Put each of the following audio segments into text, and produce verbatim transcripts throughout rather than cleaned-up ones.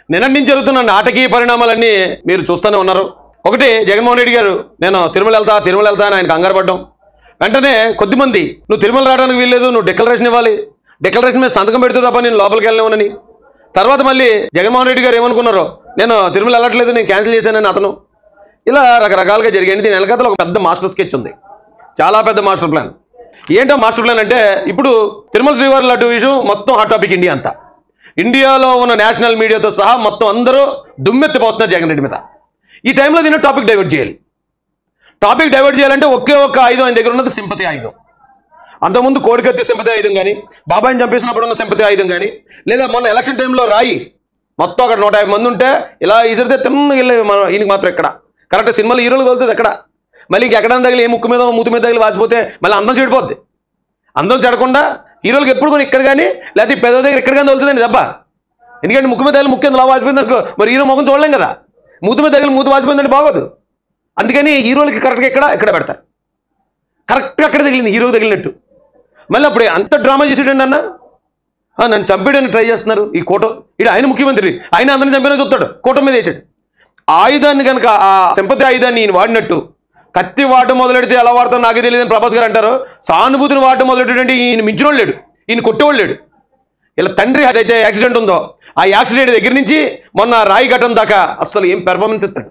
నిన్నటి నుంచి జరుగుతున్న నాటకీయ పరిణామాలన్నీ మీరు చూస్తూనే ఉన్నారు. ఒకటి, జగన్మోహన్ రెడ్డి గారు నేను తిరుమల వెళ్తా తిరుమల వెళ్తా అని ఆయన కంగారు పడ్డం. వెంటనే కొద్దిమంది నువ్వు తిరుమల రావడానికి వీల్లేదు, నువ్వు డిక్లరేషన్ ఇవ్వాలి, డిక్లరేషన్ మీద సంతకం పెడితే తప్ప నేను లోపలికి వెళ్ళలేమని. తర్వాత మళ్ళీ జగన్మోహన్ రెడ్డి గారు ఏమనుకున్నారో, నేను తిరుమల వెళ్ళట్లేదు, నేను క్యాన్సిల్ చేశానని అతను. ఇలా రకరకాలుగా జరిగింది. దీని వెనకాల ఒక పెద్ద మాస్టర్ స్కెచ్ ఉంది, చాలా పెద్ద మాస్టర్ ప్లాన్. ఏంటో మాస్టర్ ప్లాన్ అంటే, ఇప్పుడు తిరుమల శ్రీవారి లడ్డు విషయం మొత్తం హాట్ టాపిక్ ఇండియా అంతా. ఇండియాలో ఉన్న నేషనల్ మీడియాతో సహా మొత్తం అందరూ దుమ్మెత్తిపోతున్నారు జగన్ రెడ్డి మీద. ఈ టైంలో దీన్ని టాపిక్ డైవర్ట్ చేయాలి. టాపిక్ డైవర్ట్ చేయాలంటే ఒకే ఒక్క ఆయుధం ఆయన దగ్గర ఉన్నది, సింపతి ఆయుధం. అంతకుముందు కోడికత్తి సింపతి ఆయుధం కానీ, బాబాయిని చంపేసినప్పుడు ఉన్న సింపతి ఆయుధం కానీ, లేదా మొన్న ఎలక్షన్ టైంలో రాయి మొత్తం అక్కడ నూట యాభై మంది ఉంటే ఇలా ఇసిరితే తిన్న వెళ్ళే ఈయనకి మాత్రం ఎక్కడ కరెక్ట్ సినిమాలో హీరోలు తగులుతుంది ఎక్కడ, మళ్ళీ ఇంకెక్కడ తగిలి ఏ ముక్కు మీద మూతి మీద తగిలి వాసిపోతే మళ్ళీ అందం చెడిపోద్ది. అందం చెడకుండా హీరోలకు ఎప్పుడు కూడా ఇక్కడ కానీ లేకపోతే పెద్ద దగ్గర ఇక్కడ కానీ తగులుతుందండి దెబ్బ. ఎందుకంటే ముక్కు మీద తగిలి ముక్కు ఎందుకు వాసిపోయింది అనుకో, మరి హీరో ముఖం చూడలేం కదా. మూతి మీద తగిలి మూతి వాసిపోయిందంటే బాగోదు. అందుకని హీరోలకి కరెక్ట్గా ఎక్కడ ఎక్కడ పెడతారు, కరెక్ట్గా అక్కడ తగిలింది హీరోకి తగిలినట్టు. మళ్ళీ అప్పుడు అంత డ్రామా చేసేటండి అన్న, నన్ను చంపేయడానికి ట్రై చేస్తున్నారు ఈ కోట. ఇటు ఆయన ముఖ్యమంత్రి, ఆయన అందరిని చంపేనా చూస్తాడు, కోట మీద వేసాడు. ఆయుధాన్ని కనుక ఆ సింపతి ఆయుధాన్ని ఈయన వాడినట్టు, కత్తి వాడటం మొదలెడితే ఎలా వాడతాం నాకే తెలియదని ప్రభాస్ గారు అంటారు. సానుభూతిని వాడటం మొదలెట్టంటే ఈయన మించినోళ్ళు లేడు, ఈయన కొట్టేవాళ్ళు లేడు. ఇలా తండ్రి అదైతే యాక్సిడెంట్ ఉందో ఆ యాక్సిడెంట్ దగ్గర నుంచి మొన్న రాయి ఘటన దాకా అసలు ఏం పెర్ఫార్మెన్స్ ఇస్తాడు.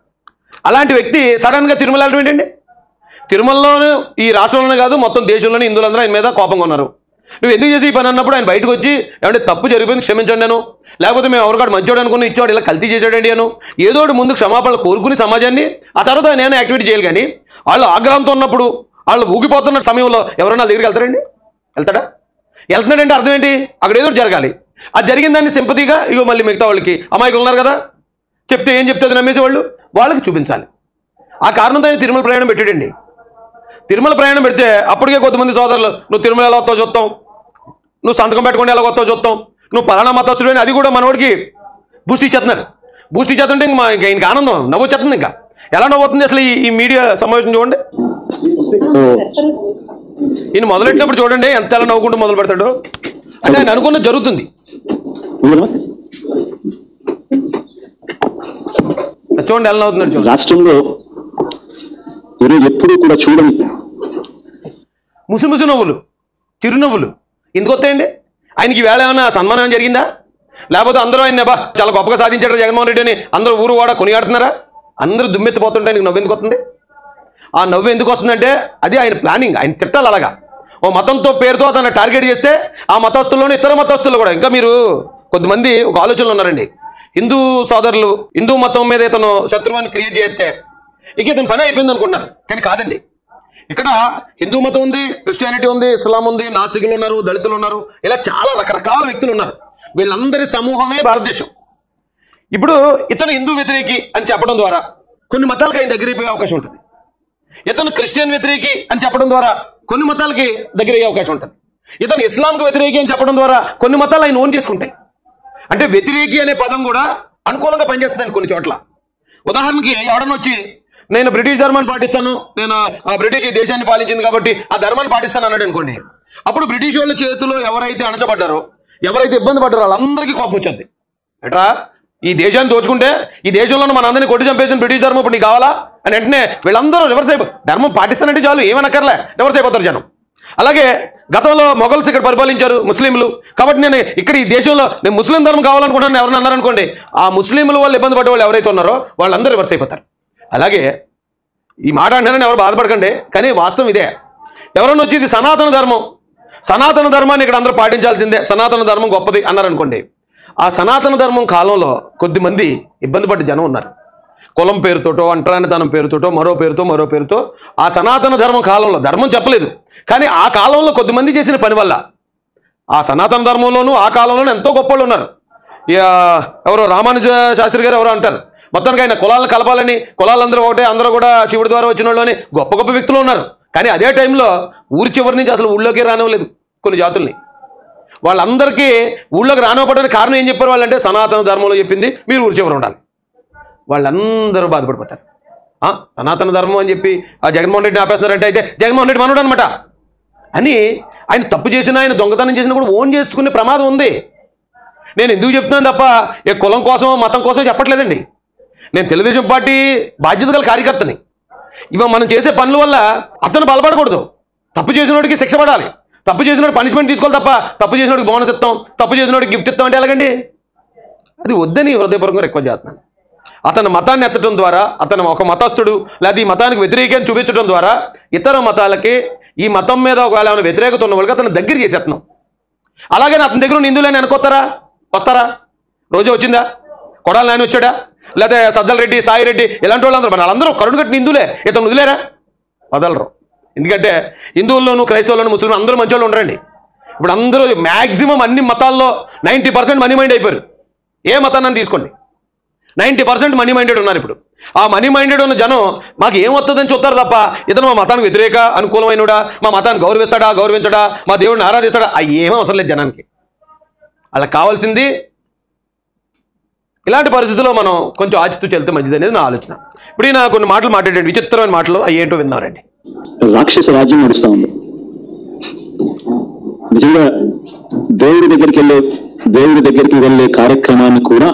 అలాంటి వ్యక్తి సడన్గా తిరుమల వెళ్ళడం ఏంటండి? తిరుమలలోనూ ఈ రాష్ట్రంలోనే కాదు మొత్తం దేశంలోనే హిందువులందరూ ఆయన మీద కోపంగా ఉన్నారు. నువ్వు ఎందుకు చేసి ఈ పని అన్నప్పుడు ఆయన బయటకు వచ్చి ఏమంటే తప్పు జరిగిపోయింది క్షమించండి నేను, లేకపోతే మేము ఎవరికాడు మంచోడు అనుకుని ఇచ్చాడు ఇలా కల్తీ చేశాడండి అను, ఏదో ముందు క్షమాపణలు కోరుకుని సమాజాన్ని ఆ తర్వాత ఆయన యాక్టివిటీ చేయాలి. కానీ వాళ్ళు ఆగ్రహంతో ఉన్నప్పుడు వాళ్ళు ఊగిపోతున్న సమయంలో ఎవరైనా దగ్గరికి వెళ్తారండి? వెళ్తాడా? వెళ్తున్నాడంటే అర్థం ఏంటి? అక్కడ ఏదో జరగాలి. అది జరిగిన దాన్ని సింపతిగా ఇగో మళ్ళీ మిగతా వాళ్ళకి అమాయకులు ఉన్నారు కదా చెప్తే ఏం చెప్తే అది నమ్మేసేవాళ్ళు వాళ్ళకి చూపించాలి. ఆ కారణంతో ఆయన తిరుమల ప్రయాణం పెట్టాడండి. తిరుమల ప్రయాణం పెడితే అప్పటికే కొంతమంది సోదరులు నువ్వు తిరుమల ఎలా వస్తావు చూస్తాం, నువ్వు సంతకం పెట్టుకుంటే ఎలా వస్తావు చూస్తాం, నువ్వు పలానా మతస్థుడు అని అది కూడా మనోడికి బూస్ట్ ఇచ్చేస్తున్నారు. బూస్ట్ ఇచ్చేస్తుంటే ఇంక మా ఇంకా ఇంక ఆనందం నవ్వు వచ్చేస్తుంది. ఇంకా ఎలా నవ్వుతుంది అసలు ఈ మీడియా సమావేశం చూడండి. ఈయన మొదలెట్టినప్పుడు చూడండి ఎంత ఎలా నవ్వుకుంటూ మొదలు పెడతాడు. అంటే ఆయన అనుకున్నది జరుగుతుంది. చూడండి ఎలా నవ్వుతున్నాడు చూడండి. రాష్ట్రంలో ఎప్పుడు కూడా చూడండి ముసు ముసు నవ్వులు, చిరునవ్వులు ఎందుకు వస్తాయండి? ఆయనకి వేళ ఏమైనా సన్మానం జరిగిందా? లేకపోతే అందరూ ఆయన బా చాలా గొప్పగా సాధించాడు జగన్మోహన్ రెడ్డి అని అందరూ ఊరు కూడా కొనియాడుతున్నారా? అందరూ దుమ్మెత్తిపోతుంటే ఆయనకి నవ్వు ఎందుకు వస్తుంది? ఆ నవ్వు ఎందుకు వస్తుందంటే అది ఆయన ప్లానింగ్. ఆయన తిట్టాలి అలాగా. ఓ మతంతో పేరుతో అతను టార్గెట్ చేస్తే ఆ మతస్థుల్లోనే ఇతర మతస్థులు కూడా ఇంకా మీరు కొద్దిమంది ఒక ఆలోచనలు ఉన్నారండి. హిందూ సోదరులు హిందూ మతం మీద ఇతను శత్రువాన్ని క్రియేట్ చేస్తే ఇక ఇతను పని అయిపోయింది అనుకుంటున్నారు. కానీ కాదండి. ఇక్కడ హిందూ మతం ఉంది, క్రిస్టియానిటీ ఉంది, ఇస్లాం ఉంది, నాస్తికులు ఉన్నారు, దళితులు ఉన్నారు, ఇలా చాలా రకరకాల వ్యక్తులు ఉన్నారు. వీళ్ళందరి సమూహమే భారతదేశం. ఇప్పుడు ఇతను హిందూ వ్యతిరేకి అని చెప్పడం ద్వారా కొన్ని మతాలకు ఆయన దగ్గర అయిపోయే అవకాశం ఉంటుంది. ఇతను క్రిస్టియన్ వ్యతిరేకి అని చెప్పడం ద్వారా కొన్ని మతాలకి దగ్గర అయ్యే అవకాశం ఉంటుంది. ఇతను ఇస్లాంకి వ్యతిరేకి అని చెప్పడం ద్వారా కొన్ని మతాలు ఆయన ఓన్ చేసుకుంటాయి. అంటే వ్యతిరేకి అనే పదం కూడా అనుకూలంగా పనిచేస్తుంది కొన్ని చోట్ల. ఉదాహరణకి ఎవడన్నా వచ్చి నేను బ్రిటిష్ ధర్మాన్ని పాటిస్తాను, నేను ఆ బ్రిటిష్ ఈ దేశాన్ని పాలించింది కాబట్టి ఆ ధర్మాన్ని పాటిస్తాను అన్నాడు అనుకోండి. అప్పుడు బ్రిటిష్ వాళ్ళ చేతిలో ఎవరైతే అణచబడ్డారో ఎవరైతే ఇబ్బంది పడ్డారో వాళ్ళందరికీ కోపం వచ్చింది. ఎట్రా ఈ దేశాన్ని దోచుకుంటే ఈ దేశంలో మన అందరినీ కొట్టి చంపేసిన బ్రిటిష్ ధర్మం ఇప్పుడు నీకు కావాలా అని వెంటనే వీళ్ళందరూ రివర్స్ అయిపో ధర్మం పాటిస్తానంటే చాలు ఏమనక్కర్లే రివర్స్ అయిపోతారు జనం. అలాగే గతంలో మొఘల్స్ ఇక్కడ పరిపాలించారు ముస్లింలు, కాబట్టి నేను ఇక్కడ ఈ దేశంలో నేను ముస్లిం ధర్మం కావాలనుకుంటున్నాను ఎవరైనా అన్నారనుకోండి, ఆ ముస్లింల వాళ్ళు ఇబ్బంది పడే వాళ్ళు ఎవరైతే ఉన్నారో వాళ్ళందరూ రివర్స్ అయిపోతారు. అలాగే ఈ మాట అంటారని ఎవరు బాధపడకండి, కానీ వాస్తవం ఇదే. ఎవరైనా వచ్చి ఇది సనాతన ధర్మం, సనాతన ధర్మాన్ని ఇక్కడ అందరూ పాటించాల్సిందే, సనాతన ధర్మం గొప్పది అన్నారనుకోండి, ఆ సనాతన ధర్మం కాలంలో కొద్దిమంది ఇబ్బంది పడ్డ జనం ఉన్నారు. కులం పేరుతోటో అంటరానితనం పేరుతోటో మరో పేరుతో మరో పేరుతో ఆ సనాతన ధర్మం కాలంలో ధర్మం చెప్పలేదు, కానీ ఆ కాలంలో కొద్దిమంది చేసిన పని వల్ల ఆ సనాతన ధర్మంలోనూ ఆ కాలంలోనూ ఎంతో గొప్ప వాళ్ళు ఉన్నారు. ఎవరో రామానుజ శాస్త్రి గారు ఎవరో అంటారు, మొత్తానికి ఆయన కులాలను కలపాలని, కులాలందరూ ఒకటే, అందరూ కూడా శివుడి ద్వారా వచ్చిన వాళ్ళు అని గొప్ప గొప్ప వ్యక్తులు ఉన్నారు. కానీ అదే టైంలో ఊరి చివరి నుంచి అసలు ఊళ్ళోకి రానివ్వలేదు కొన్ని జాతుల్ని. వాళ్ళందరికీ ఊళ్ళోకి రానివ్వడానికి కారణం ఏం చెప్పారు వాళ్ళంటే సనాతన ధర్మంలో చెప్పింది మీరు ఊరి చివరి ఉండాలి. వాళ్ళందరూ బాధపడిపోతారు. సనాతన ధర్మం అని చెప్పి ఆ జగన్మోహన్ రెడ్డిని ఆపేస్తున్నారంటే అయితే జగన్మోహన్ రెడ్డి మనోడు అనమాట అని ఆయన తప్పు చేసినా ఆయన దొంగతనం చేసినా కూడా ఓన్ చేసుకునే ప్రమాదం ఉంది. నేను ఎందుకు చెప్తున్నాను తప్ప ఏ కులం కోసం మతం కోసం చెప్పట్లేదండి. నేను తెలుగుదేశం పార్టీ బాధ్యత గల కార్యకర్తని. ఇవ మనం చేసే పనుల వల్ల అతను బలపడకూడదు. తప్పు చేసినోడికి శిక్ష పడాలి, తప్పు చేసినోడు పనిష్మెంట్ తీసుకోవాలి తప్ప తప్పు చేసినోడికి బోనస్ ఇస్తాం, తప్పు చేసినోడికి గిఫ్ట్ ఇస్తాం అంటే ఎలాగండి? అది వద్దని హృదయపూర్వకంగా రిక్వెస్ట్ చేస్తున్నాను. అతని మతాన్ని ఎత్తడం ద్వారా, అతను ఒక మతస్థుడు లేదా ఈ మతానికి వ్యతిరేకం చూపించడం ద్వారా ఇతర మతాలకి ఈ మతం మీద ఒకవేళ ఏమైనా వ్యతిరేకత ఉన్న వాళ్ళకి అతను దగ్గర చేసేస్తున్నాం. అలాగే అతని దగ్గర హిందువులని అనుకోతారా? వస్తారా? రోజు వచ్చిందా? కొడాలి నాయన వచ్చాడా? లేదా సజ్జల రెడ్డి, సాయి రెడ్డి ఇలాంటి వాళ్ళందరూ వాళ్ళందరూ కరుణ కట్టిన హిందువులే. ఇతను వదిలేరా? వదలరు. ఎందుకంటే హిందువుల్లోనూ క్రైస్తవుల్లోనూ ముస్లింలు అందరూ మంచి వాళ్ళు ఉండరండి. ఇప్పుడు అందరూ మ్యాక్సిమం అన్ని మతాల్లో నైంటీ పర్సెంట్ మనీ మైండ్ అయిపోయారు. ఏ మతాన్ని తీసుకోండి, నైంటీ పర్సెంట్ మనీ మైండెడ్ ఉన్నారు. ఇప్పుడు ఆ మనీ మైండెడ్ ఉన్న జనం మాకు ఏం వస్తుందని చూస్తారు తప్ప ఇతను మా మతానికి వ్యతిరేక అనుకూలమైనడా, మా మతాన్ని గౌరవిస్తాడా గౌరవించడా, మా దేవుడిని ఆరాధిస్తాడా, అవి ఏమీ అవసరం లేదు జనానికి. అలా కావాల్సింది ఇలాంటి పరిస్థితుల్లో మనం కొంచెం ఆచితూ చెల్తే మంచిది అనేది నా ఆలోచన. ఇప్పుడు ఈయన కొన్ని మాటలు మాట్లాడండి, విచిత్రమైన మాటలు, అవి ఏంటో విన్నారండి. రాక్షస రాజ్యం నడుస్తా ఉంది. నిజంగా దేవుడి దగ్గరికి వెళ్ళే దేవుడి దగ్గరికి వెళ్ళే కార్యక్రమాన్ని కూడా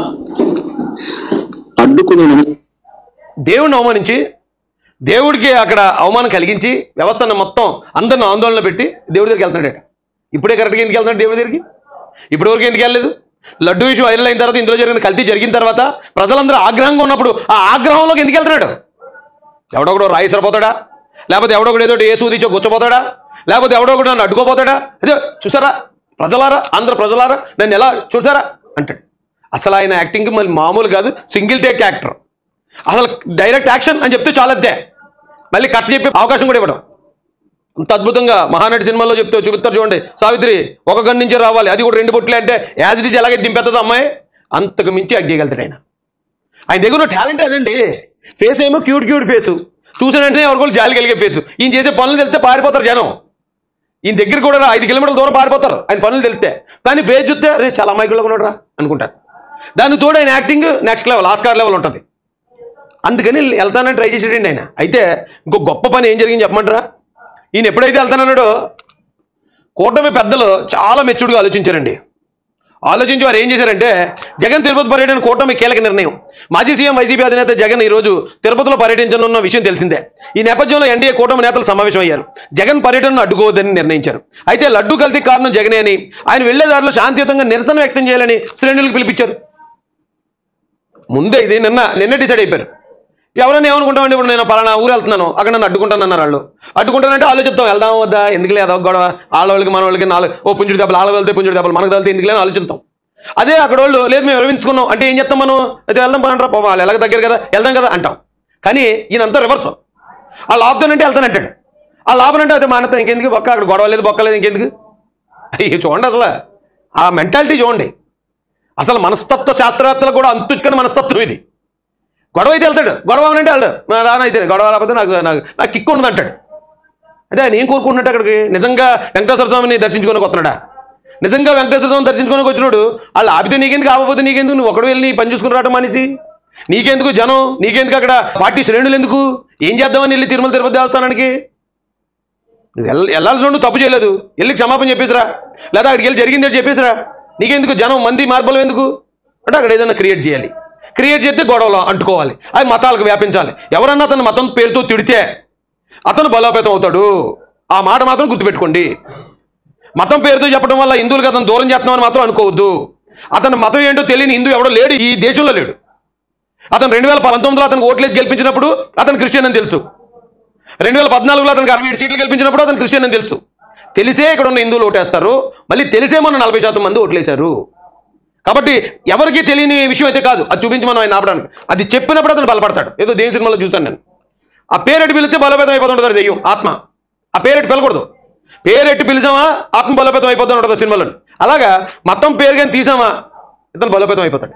అడ్డుకునే దేవుడిని అవమానించి, దేవుడికి అక్కడ అవమానం కలిగించి వ్యవస్థను మొత్తం అందరిని ఆందోళన పెట్టి దేవుడి దగ్గరికి వెళ్తున్నాడట. ఇప్పుడే కరెక్ట్గా ఎందుకు వెళ్తున్నాడు దేవుడి దగ్గరికి? ఇప్పటి వరకు ఎందుకు వెళ్ళలేదు? లడ్డు విషయం వైరల్ అయిన తర్వాత, ఇందులో జరిగిన కల్తీ జరిగిన తర్వాత ప్రజలందరూ ఆగ్రహంగా ఉన్నప్పుడు ఆ ఆగ్రహంలోకి ఎందుకు వెళ్తున్నాడు? ఎవడొకడో రాయి సరిపోతాడా? లేకపోతే ఎవడొకడు ఏదో ఏ సూదిచో గుచ్చపోతాడా? లేకపోతే ఎవడొకడు నన్ను అడ్డుకోపోతాడా? అదే చూసారా ప్రజలారా, ఆంధ్ర ప్రజలారా నన్ను ఎలా చూసారా అంటాడు. అసలు ఆయన యాక్టింగ్ మళ్ళీ మామూలు కాదు, సింగిల్ టేక్ యాక్టర్. అసలు డైరెక్ట్ యాక్షన్ అని చెప్తే చాలద్దే, మళ్ళీ కట్ చెప్పే అవకాశం కూడా ఇవ్వడం. అంత అద్భుతంగా మహానటి సినిమాలో చెప్తే చూపిస్తారు చూడండి. సావిత్రి ఒక గన్ నుంచే రావాలి, అది కూడా రెండు బొట్లే అంటే యాజ్ ఇట్ ఈజ్ ఎలాగే దింపెత్తది అమ్మాయి, అంతకు మించి యాక్ట్ చేయగలుగుతాడు ఆయన. ఆయన దగ్గర టాలెంట్ అదండి. ఫేస్ ఏమో క్యూట్ క్యూట్ ఫేసు, చూసిన వెంటనే ఎవరికోళ్ళు జాలి కలిగే ఫేసు. ఈయన చేసే పనులు తెలిస్తే పారిపోతారు జనం. ఈయన దగ్గర కూడా ఐదు కిలోమీటర్ల దూరం పారిపోతారు ఆయన పనులు తెలిస్తే. కానీ ఫేస్ చూస్తే రే చాలా అమాయకుల్లో ఉన్నాడు రా అనుకుంటారు. దానికి తోడు ఆయన acting next level, Oscar level ఉంటుంది. అందుకని వెళ్తానని ట్రై చేసేటండి ఆయన. అయితే ఇంకో గొప్ప పని ఏం జరిగింది చెప్పమంటారా? ఈయన ఎప్పుడైతే వెళ్తానన్నాడో కూటమి పెద్దలు చాలా మెచ్యూర్డ్గా ఆలోచించారండి. ఆలోచించి వారు ఏం చేశారంటే, జగన్ తిరుపతి పర్యటన కూటమి కీలక నిర్ణయం. మాజీ సీఎం వైసీపీ అధినేత జగన్ ఈరోజు తిరుపతిలో పర్యటించనున్న విషయం తెలిసిందే. ఈ నేపథ్యంలో ఎన్డీఏ కూటమి నేతలు సమావేశం అయ్యారు. జగన్ పర్యటనను అడ్డుకోవద్దని నిర్ణయించారు. అయితే లడ్డు కల్తీ కారణం జగనే అని, ఆయన వెళ్లేదారిలో శాంతియుతంగా నిరసన వ్యక్తం చేయాలని శ్రేణులకు పిలిపించారు. ముందే ఇది నిన్న నిన్న డిసైడ్ అయిపోయారు. ఎవరైనా ఏమనుకుంటామండి, ఇప్పుడు నేను పలానా ఊరు వెళ్తున్నాను, అక్కడ నన్ను అడ్డుకుంటానన్నారు వాళ్ళు. అడ్డుకుంటానంటే ఆలోచిస్తాం, వెళ్దాం వద్దా, ఎందుకు లేదా గొడవ, వాళ్ళ వాళ్ళకి మన వాళ్ళకి నాలుగు ఓ పుంజుడు దెబ్బలు, వాళ్ళ వెళ్తే పుంజుడు దెబ్బలు, మనకు వెళ్తే ఎందుకు లేని ఆలోచిస్తాం. అదే అక్కడ వాళ్ళు లేదు మేము విరమించుకున్నాం అంటే ఏం చెప్తాం మనం, అయితే వెళ్దాం అంటారా, పాపం వాళ్ళు ఎలాగ దగ్గర కదా వెళ్దాం కదా అంటాం. కానీ ఈయనంతా రివర్స్. వాళ్ళు ఆపుతానంటే వెళ్తానంటాడు, వాళ్ళు ఆపనంటే అయితే మానేస్తాం, ఇంకెందుకు బొక్క, అక్కడ గొడవ లేదు బొక్క లేదు ఇంకెందుకు. అయ్యి చూడండి అసలు ఆ మెంటాలిటీ చూడండి. అసలు మనస్తత్వ శాస్త్రవేత్తలు కూడా అంతుచుకుని మనస్తత్వం ఇది. గొడవ అయితే వెళ్తాడు, గొడవ అంటే వెళ్తాడు, రానైతే గొడవ రాకపోతే నాకు నాకు నాకు కిక్కు ఉండదు అంటాడు. అదే ఆయన ఏం కోరుకుంటున్నట్టు అక్కడికి? నిజంగా వెంకటేశ్వర స్వామిని దర్శించుకొని వస్తున్నాడా? నిజంగా వెంకటేశ్వర స్వామిని దర్శించుకొని వచ్చినాడు వాళ్ళు ఆపితే నీకెందుకు, ఆపపోతే నీకెందుకు, నువ్వు ఒకడు వెళ్ళి నీ పని చూసుకుని రావడం మనిషి నీకెందుకు, జనం నీకెందుకు, అక్కడ పార్టీ శ్రేణులు ఎందుకు, ఏం చేద్దామని వెళ్ళి తిరుమల తిరుపతి దేవస్థానానికి వెళ్ళ వెళ్ళాల్సిన నువ్వు తప్పు చేయలేదు, వెళ్ళి క్షమాపణ చెప్పేసిరా, లేదా అక్కడికి వెళ్ళి జరిగింది చెప్పేసిరా, నీకెందుకు జనం మంది మార్పులు ఎందుకు అంటే అక్కడ ఏదైనా క్రియేట్ చేయాలి. క్రియేట్ చేస్తే గొడవలు అంటుకోవాలి, అవి మతాలకు వ్యాపించాలి. ఎవరన్నా అతను మతం పేరుతో తిడితే అతను బలోపేతం అవుతాడు. ఆ మాట మాత్రం గుర్తుపెట్టుకోండి. మతం పేరుతో చెప్పడం వల్ల హిందువులకు అతను దూరం చేస్తున్నామని మాత్రం అనుకోవద్దు. అతను మతం ఏంటో తెలియని హిందూ ఎవడో లేడు ఈ దేశంలో లేడు. అతను రెండు వేల పంతొమ్మిదిలో అతను ఓట్లేసి గెలిపించినప్పుడు అతను క్రిస్టియన్ అని తెలుసు. రెండు వేల పద్నాలుగులో అతనికి అరవై ఏడు సీట్లు గెలిపించినప్పుడు అతను క్రిస్టియన్ అని తెలుసు. తెలిసే ఇక్కడ ఉన్న హిందువులు ఓటేస్తారు, మళ్ళీ తెలిసే మన నలభై శాతం మంది ఓట్లేశారు. కాబట్టి ఎవరికి తెలియని విషయం అయితే కాదు, అది చూపించి మనం ఆయన ఆపడానికి. అది చెప్పినప్పుడు అతను బలపడతాడు. ఏదో దేని సినిమాలో చూశాను నేను. ఆ పేరెట్టి పిలిస్తే బలోపేతం అయిపోతుంటుంది దెయ్యం ఆత్మ. ఆ పేరెట్టి పిలకూడదు, పేరెట్టి పిలిచామా ఆత్మ బలోపేతం అయిపోతూ ఉంటుంది సినిమాలో. అలాగా మతం పేరు కానీ తీసామా ఇతను బలోపేతం అయిపోతాడు.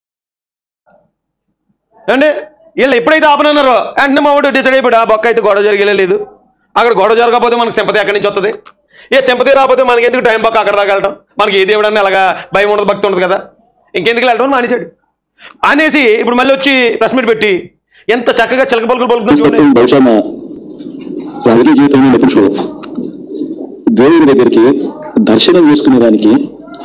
అంటే వీళ్ళు ఎప్పుడైతే ఆపనన్నారో వెంటనే మా వాడు డిసైడ్ అయిపోయాడు, ఆ బొక్క అయితే గొడవ జరిగేలేదు, అక్కడ గొడవ జరగకపోతే మనకు సింపతి ఎక్కడి నుంచి వస్తుంది, ఏ సింపతి రాకపోతే మనకి ఎందుకు టైం పక్క అక్కడ దాకా వెళ్ళడం, మనకి ఏ దేవుడని అలాగా భయం ఉండదు, భక్తి ఉండదు కదా, ఇంకెందుకు వెళ్ళడం అని మానేశాడు. అనేసి ఇప్పుడు మళ్ళీ వచ్చి ప్రెస్ మీట్ పెట్టి ఎంత చక్కగా చిలక పలుకులు పలుకుతుంది. బహుశా రాజకీయ జీవితంలో ఎప్పుడు దేవుడి దగ్గరికి దర్శనం చేసుకునే దానికి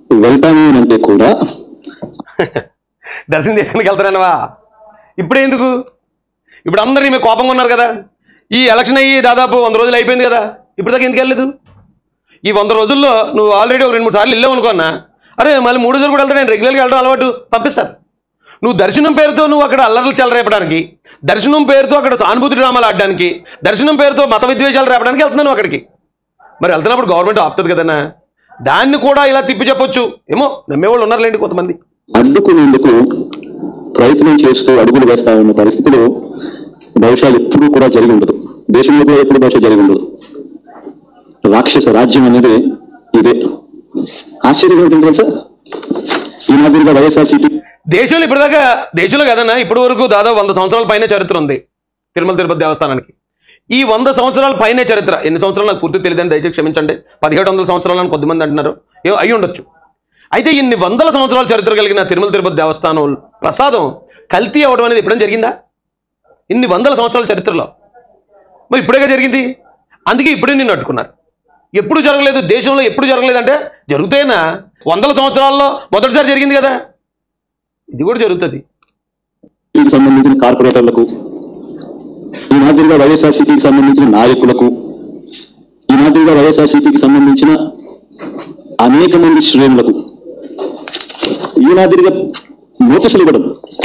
వెళ్తాను అని అంటే కూడా దర్శనం చేసుకుని వెళ్తారనవా? ఇప్పుడే ఎందుకు? ఇప్పుడు అందరూ మీకు కోపంగా ఉన్నారు కదా. ఈ ఎలక్షన్ అయ్యి దాదాపు వంద రోజులు అయిపోయింది కదా, ఇప్పుడు దాకా ఎందుకు వెళ్ళలేదు? ఈ వంద రోజుల్లో నువ్వు ఆల్రెడీ ఒక రెండు మూడు సార్లు వెళ్ళావు అనుకున్నా, అరే మళ్ళీ మూడు రోజులు కూడా వెళ్తా, నేను రెగ్యులర్గా వెళ్ళడం అలవాటు, పంపిస్తారు. నువ్వు దర్శనం పేరుతో నువ్వు అక్కడ అల్లర్లు చెలరేపడానికి, దర్శనం పేరుతో అక్కడ సానుభూతి డ్రామాలు ఆడడానికి, దర్శనం పేరుతో మత విద్వేషాలు రేపడానికి వెళ్తున్నాను అక్కడికి. మరి వెళ్తున్నప్పుడు గవర్నమెంట్ ఆపుతుంది కదన్నా, దాన్ని కూడా ఇలా తిప్పి చెప్పొచ్చు ఏమో. నమ్మేవాళ్ళు ఉన్నారులేండి కొంతమంది. అడ్డుకునేందుకు ప్రయత్నం చేస్తూ అడుగులు వేస్తా ఉన్న పరిస్థితులు బహుశా ఎప్పుడూ కూడా జరిగి ఉండదు, దేశంలో కూడా ఎప్పుడు బహుశా జరిగి ఉండదు. రాక్షస రాజ్యం అనేది ఇదే. ఆశ్చర్యం ఏంటంటే తెలుసా, ఈ మాదిరిగా వైఎస్ఆర్సీపీ దేశంలో ఇప్పటిదాకా, దేశంలో కదన్నా ఇప్పటి వరకు దాదాపు వంద సంవత్సరాల పైన చరిత్ర ఉంది తిరుమల తిరుపతి దేవస్థానానికి. ఈ వంద సంవత్సరాల పైనే చరిత్ర, ఎన్ని సంవత్సరాలు నాకు పూర్తి తెలియదని దయచేసి క్షమించండి. పదిహేడు వందల సంవత్సరాలు అని కొద్దిమంది అంటున్నారు, ఏ అయి ఉండొచ్చు. అయితే ఇన్ని వందల సంవత్సరాల చరిత్ర కలిగిన తిరుమల తిరుపతి దేవస్థానం ప్రసాదం కల్తీ అవ్వడం అనేది ఎప్పుడైనా జరిగిందా? ఇన్ని వందల సంవత్సరాల చరిత్రలో మరి ఇప్పుడేగా జరిగింది. అందుకే ఇప్పుడే నిన్ను అడ్డుకున్నారు. ఎప్పుడు జరగలేదు, దేశంలో ఎప్పుడు జరగలేదంటే జరుగుతాయినా వందల సంవత్సరాల్లో మొదటిసారి జరిగింది కదా, ఇది కూడా జరుగుతుంది. కి సంబంధించిన కార్పొరేటర్లకు, ఈ మాదిరిగా వైఎస్ఆర్సీపీకి సంబంధించిన నాయకులకు, ఈ మాదిరిగా వైఎస్ఆర్సీపీకి సంబంధించిన అనేక మంది శ్రేణులకు ఈ మాదిరిగా నోటీసులు ఇవ్వడం,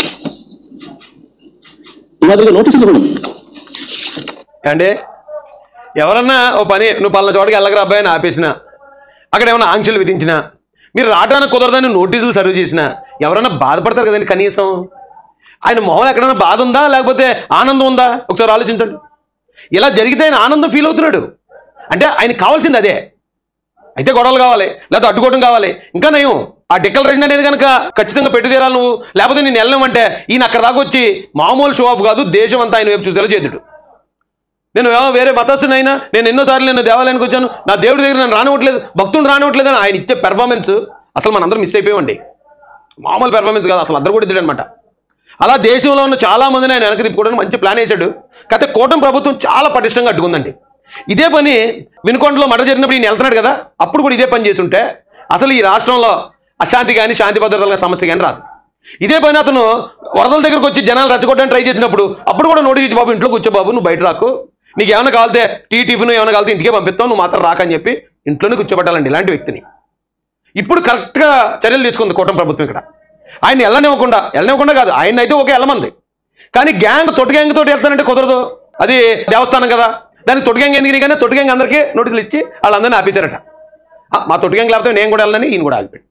ఈ మాదిరిగా నోటీసులు ఇవ్వడం అంటే ఎవరన్నా ఓ పని నువ్వు పలానా చోటకి వెళ్ళగరా అబ్బాయి అని ఆపేసినా, అక్కడ ఏమైనా ఆంక్షలు విధించినా, మీరు రావడానికి కుదరదని నోటీసులు సర్వ్ చేసినా ఎవరన్నా బాధపడతారు కదండి కనీసం. ఆయన మొహం ఎక్కడైనా బాధ ఉందా లేకపోతే ఆనందం ఉందా ఒకసారి ఆలోచించండి. ఇలా జరిగితే ఆయన ఆనందం ఫీల్ అవుతున్నాడు అంటే ఆయనకు కావాల్సింది అదే. అయితే గొడవలు కావాలి, లేకపోతే అడ్డుకోవడం కావాలి, ఇంకా నయం ఆ డిక్లరేషన్ అనేది కనుక ఖచ్చితంగా పెట్టి తీరాలి నువ్వు, లేకపోతే నేను వెళ్ళమంటే ఈయన అక్కడ దాకా వచ్చి మామూలు షో ఆఫ్ కాదు, దేశం అంతా ఆయన వైపు చూసేలా చేతుడు. నేను వేరే మతస్థుని అయినా నేను ఎన్నోసార్లు నేను దేవాలయానికి వచ్చాను, నా దేవుడి దగ్గర నన్ను రానివ్వట్లేదు, భక్తుడు రానివ్వట్లేదు అని ఆయన ఇచ్చే పెర్ఫార్మెన్స్ అసలు మనందరం మిస్ అయిపోయామండి. మామూలు పెర్ఫార్మెన్స్ కాదు, అసలు అందరూ కూడా ఇద్దరు అనమాట. అలా దేశంలో ఉన్న చాలా మందిని ఆయన వెనక్కి తిప్పుకోవడానికి మంచి ప్లాన్ వేశాడు. కాకపోతే కూటమి ప్రభుత్వం చాలా పటిష్టంగా అడ్డుకుందండి. ఇదే పని వినుకొండలో మర్డర్ జరిగినప్పుడు ఈయన వెళ్తున్నాడు కదా, అప్పుడు కూడా ఇదే పని చేస్తుంటే అసలు ఈ రాష్ట్రంలో అశాంతి కానీ శాంతి భద్రతల సమస్య కానీ రాదు. ఇదే పని అతను వరదల దగ్గరకు వచ్చి జనాలు రెచ్చగొట్టడానికి ట్రై చేసినప్పుడు అప్పుడు కూడా నోటీస్ ఇచ్చి బాబు ఇంట్లో కూర్చో బాబు, నువ్వు బయట రాకు, నీకు ఏమైనా కావాలితే టీ టిఫిన్ ఏమైనా కావాలితే ఇంటికే పంపిస్తావు, నువ్వు మాత్రం రాకని చెప్పి ఇంట్లోనే కూర్చోబెట్టాలండి ఇలాంటి వ్యక్తిని. ఇప్పుడు కరెక్ట్గా చర్యలు తీసుకుంది కూటమి ప్రభుత్వం. ఇక్కడ ఆయన వెళ్ళనివ్వకుండా వెళ్ళనివ్వకుండా కాదు, ఆయన అయితే ఓకే వెళ్ళమంది, కానీ గ్యాంగ్ తొట్టి గ్యాంగ్ తోటి వెళ్తానంటే కుదరదు, అది దేవస్థానం కదా, దానికి తొట్టి గ్యాంగ్ ఎందుకు కానీ తొట్టి గ్యాంగ్ అందరికీ నోటీసులు ఇచ్చి వాళ్ళందరినీ ఆపేశారట. మా తొట్టి గ్యాంగ్ లేకపోతే నేను కూడా వెళ్ళని ఈయన కూడా ఆగిపోయాడు.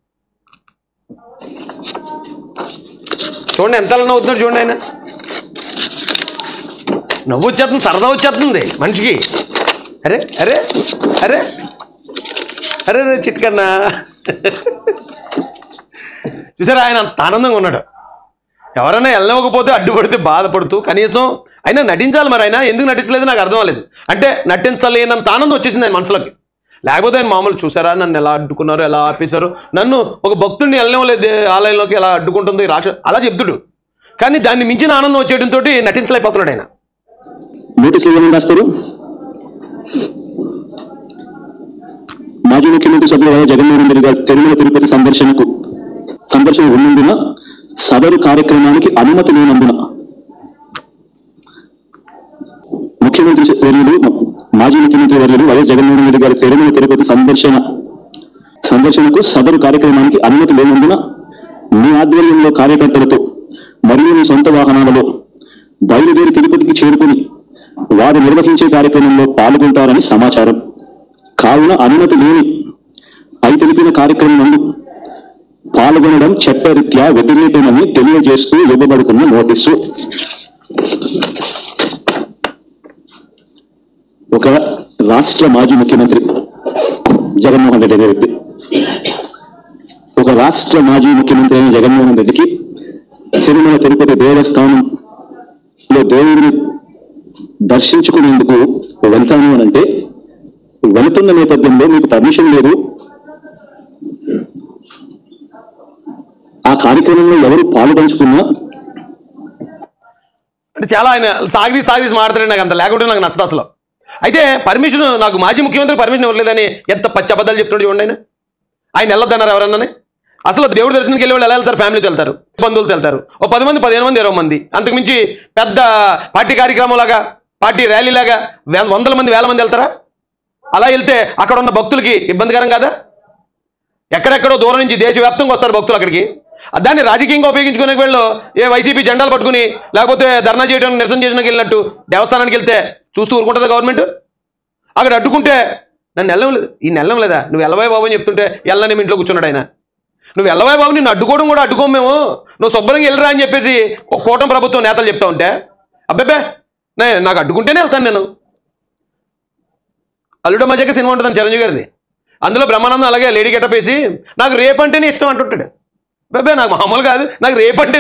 చూడండి ఎంత నవ్వుతున్నాడు చూడండి. ఆయన నవ్వు వచ్చేస్తుంది, సరదా వచ్చేస్తుంది మనిషికి. అరే అరే అరే అరే అరే చిట్కన్నా చూసారా, ఆయన అంత ఆనందంగా ఉన్నాడు. ఎవరైనా వెళ్ళకపోతే అడ్డుపడితే బాధపడుతూ కనీసం అయినా నటించాలి. మరి ఆయన ఎందుకు నటించలేదు నాకు అర్థం అవ్వలేదు. అంటే నటించలేనంత ఆనందం వచ్చేసింది ఆయన మనసులోకి. లేకపోతే ఆయన మామూలు చూసారా నన్ను ఎలా అడ్డుకున్నారు, ఎలా ఆపేశారు, నన్ను ఒక భక్తుడిని వెళ్ళలేదు ఆలయంలోకి ఎలా అడ్డుకుంటుంది రాక్ష అలా చెప్తుడు. కానీ దాన్ని మించిన ఆనందం వచ్చేయడంతో నటించలేకపోతున్నాడు ఆయన. నోటీసులు ఏమని రాస్తారు? మాజీ ముఖ్యమంత్రి సభ్యులు వైఎస్ జగన్మోహన్ రెడ్డి గారు తిరుమల తిరుపతి సందర్శనకు సందర్శన ఉన్నందున సదరు కార్యక్రమానికి అనుమతి లేనందున ముఖ్యమంత్రి వర్యులు మాజీ ముఖ్యమంత్రి వర్యులు వైఎస్ జగన్మోహన్ రెడ్డి గారు తిరుమల తిరుపతి సందర్శన సందర్శనకు సదరు కార్యక్రమానికి అనుమతి లేనందున మీ ఆధ్వర్యంలో కార్యకర్తలతో మరియు మీ సొంత వాహనాలలో బయలుదేరి తిరుపతికి చేరుకుని వారు నిర్వహించే కార్యక్రమంలో పాల్గొంటారని సమాచారం. కావున అనుమతి లేని పై తెలిపిన కార్యక్రమం నందు పాల్గొనడం చట్టరీత్యా వ్యతిరేకమని తెలియజేస్తూ ఇవ్వబడుతున్న నోటీసు. ఒక రాష్ట్ర మాజీ ముఖ్యమంత్రి జగన్మోహన్ రెడ్డి అనే వ్యక్తి, ఒక రాష్ట్ర మాజీ ముఖ్యమంత్రి అయిన జగన్మోహన్ రెడ్డికి తిరుమల తిరుపతి దేవస్థానంలో దేవుడిని దర్శించుకునేందుకు వెళ్తాను అని అంటే వెళుతున్న నేపథ్యంలో మీకు పర్మిషన్ లేదు, ఆ కార్యక్రమంలో ఎవరు పాలు పంచుకున్నా అంటే చాలా ఆయన సాగి సాగి మాట్లాడాడు. నాకు అంత లేకుంటే నాకు నచ్చదు అసలు. అయితే పర్మిషన్ నాకు మాజీ ముఖ్యమంత్రి పర్మిషన్ ఇవ్వలేదని ఎంత పచ్చి అబద్ధాలు చెప్తున్నాడు చూడండి. ఆయన ఆయన వెళ్ళొద్దన్నారు ఎవరన్నా, అసలు దేవుడి దర్శనానికి వెళ్ళే వాళ్ళు ఎలా వెళ్తారు? ఫ్యామిలీతో వెళ్తారు, బంధువులతో వెళ్తారు. ఓ పది మంది పదిహేను మంది ఇరవై మంది, అంతకుమించి పెద్ద పార్టీ కార్యక్రమం లాగా పార్టీ ర్యాలీ లాగా వందల మంది వేల మంది వెళ్తారా? అలా వెళ్తే అక్కడ ఉన్న భక్తులకి ఇబ్బందికరం కాదా? ఎక్కడెక్కడో దూరం నుంచి దేశవ్యాప్తంగా వస్తారు భక్తులు అక్కడికి. దాన్ని రాజకీయంగా ఉపయోగించుకునే వీళ్ళు ఏ వైసీపీ జెండాలు పట్టుకుని లేకపోతే ధర్నా చేయడానికి నిరసన చేయడానికి వెళ్ళినట్టు దేవస్థానానికి వెళ్తే చూస్తూ ఊరుకుంటుంది గవర్నమెంట్? అక్కడ అడ్డుకుంటే నన్ను వెళ్ళం లేదు, ఈ నెల్లం లేదా, నువ్వు వెళ్ళవే బాబు అని చెప్తుంటే వెళ్ళని ఇంట్లో కూర్చున్నాడు ఆయన. నువ్వు వెళ్ళవే బాబు, నిన్ను అడ్డుకోవడం కూడా అడ్డుకోం మేము, నువ్వు శుభ్రంగా వెళ్ళరా అని చెప్పేసి కూటమి ప్రభుత్వం నేతలు చెప్తా ఉంటే అబ్బాబే నే నాకు అడ్డుకుంటేనే వెళ్తాను నేను. అల్లుడ మధ్యకి సినిమా ఉంటుందని చిరంజీవి గారిది, అందులో బ్రహ్మానందం అలాగే లేడీ గెటప్ వేసి నాకు రేపు అంటేనే ఇష్టం అంటుంటాడు. బాబే నాకు మామూలు కాదు, నాకు రేపు అంటే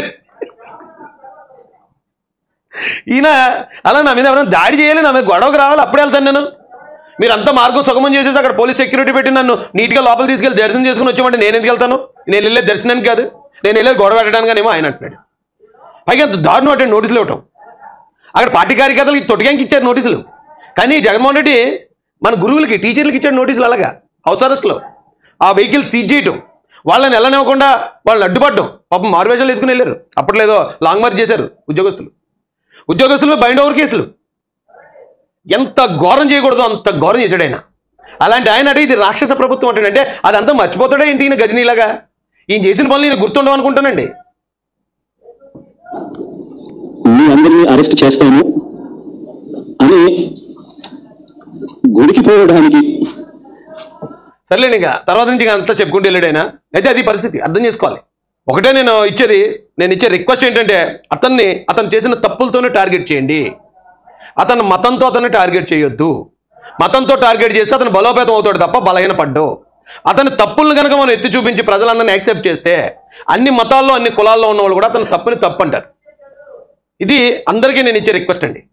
ఈయన అలా నా మీద ఎవరైనా దాడి చేయాలి, నా మీద గొడవకు రావాలి, అప్పుడే వెళ్తాను నేను. మీరు అంతా మార్గం సుగమం చేసేసి అక్కడ పోలీస్ సెక్యూరిటీ పెట్టి నన్ను నీట్గా లోపల తీసుకెళ్ళి దర్శనం చేసుకుని వచ్చామంటే నేను ఎందుకు వెళ్తాను? నేను వెళ్ళే దర్శనానికి కాదు, నేను వెళ్ళేది గొడవ పెట్టడానికేమో ఆయన అంటున్నాడు. పైగా దారుణం అంటే నోటీసులు ఇవ్వటం. అక్కడ పార్టీ కార్యకర్తలకి తొట్టిగానికి ఇచ్చారు నోటీసులు, కానీ జగన్మోహన్ రెడ్డి మన గురువులకి టీచర్లకి ఇచ్చాడు నోటీసులు. అలాగా హౌస్ అరెస్ట్లో ఆ వెహికల్ సీజ్ చేయటం, వాళ్ళని వెళ్ళనివ్వకుండా వాళ్ళని అడ్డుపడడం. పాపం మారువేషాలు వేసుకుని వెళ్ళారు. అప్పట్లేదో లాంగ్ మార్చ్ చేశారు ఉద్యోగస్తులు. ఉద్యోగస్తులు బైండ్ ఓవర్ కేసులు. ఎంత ఘోరం చేయకూడదో అంత ఘోరం చేశాడు ఆయన. అలాంటి ఆయన అంటే ఇది రాక్షస ప్రభుత్వం అంటాడంటే అదంతా మర్చిపోతాడే ఏంటి ఈయన గజనీలాగా? ఈయన చేసిన పనులు నేను గుర్తుండవు అనుకుంటానండి. మీ అందరినీ అరెస్ట్ చేస్తాను అని గుడికి పోవడానికి సర్లేండి, ఇంకా తర్వాత నుంచి అంతా చెప్పుకుంటూ వెళ్ళాడు ఆయన. అయితే అది పరిస్థితి అర్థం చేసుకోవాలి. ఒకటే నేను ఇచ్చేది, నేను ఇచ్చే రిక్వెస్ట్ ఏంటంటే అతన్ని అతను చేసిన తప్పులతోనే టార్గెట్ చేయండి. అతను మతంతో అతన్ని టార్గెట్ చేయొద్దు. మతంతో టార్గెట్ చేస్తే అతను బలోపేతం అవుతాడు తప్ప బలహీన పడ్డు. అతని తప్పులను కనుక మనం ఎత్తి చూపించి ప్రజలందరినీ యాక్సెప్ట్ చేస్తే అన్ని మతాల్లో అన్ని కులాల్లో ఉన్న వాళ్ళు కూడా అతని తప్పుని తప్పు అంటారు. ఇది అందరికీ నేను ఇచ్చే రిక్వెస్ట్ అండి.